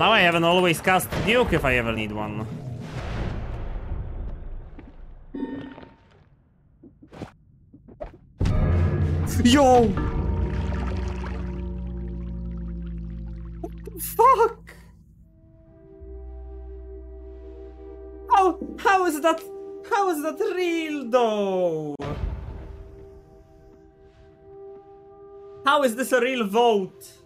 Now I have an always cast Duke if I ever need one. Yo! What the fuck? How is that real though? How is this a real vote?